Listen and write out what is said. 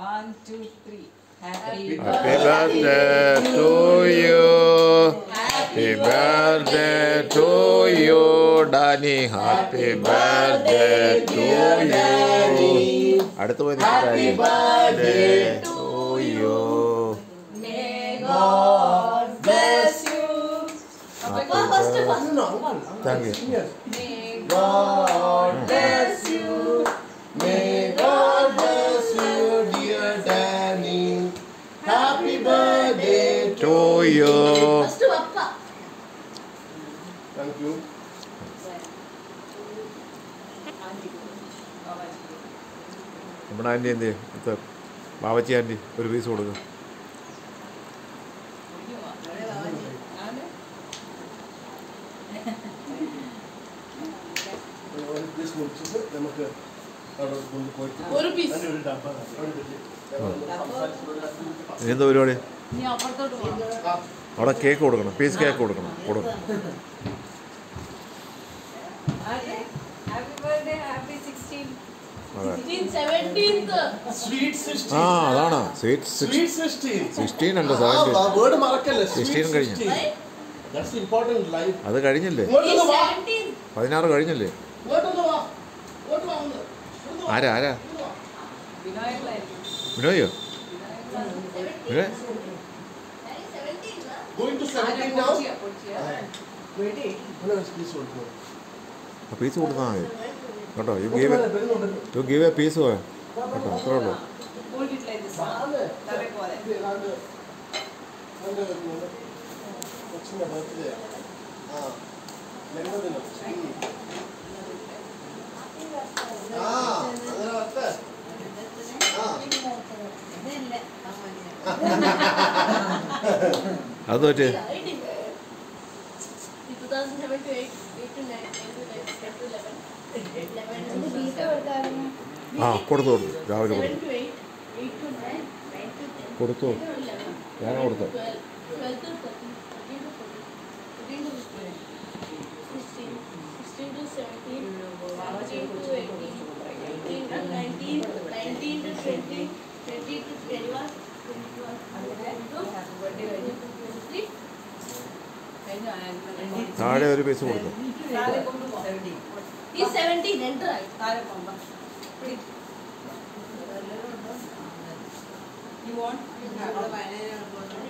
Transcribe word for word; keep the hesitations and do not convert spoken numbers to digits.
One, two, three. Happy birthday to you. Happy birthday to you, Danny. Happy birthday to you. Happy birthday to you. May God bless you. Thank you. May God bless you. May God bless you, dear Danny. Happy birthday To you. Thank you. നമ്മുടെ aunty എന്ത് ഇത് ബാബച്ചി anti ഒരു piece കൊടുക്കും. ഇനിയെന്താ പരിപാടി? അവിടെ cake കൊടുക്കണം, piece cake കൊടുക്കണം. കൊടുക്കണം. ആ അതാണ് സ്വീറ്റ് സിക്സ്റ്റീൻ അല്ല സിക്സ്റ്റീൻ കഴിഞ്ഞു. അത് കഴിഞ്ഞില്ലേ? പതിനാറ് കഴിഞ്ഞില്ലേ? ആരാ ആരാ ബിനോയോ? ബിനോയ് പീസ് കൊടുത്താൽ മതി കേട്ടോ. You give you give a piece കേട്ടോ, അത്രേ ഉള്ളൂ. അത് പറ്റേ ആ കൊടുത്തു കൊടുത്തു രാവിലെ കൊടുത്തു കൊടുത്തു ഞാൻ കൊടുത്തു. താഴെ ഒരു പൈസ കൊടുത്തു. You want?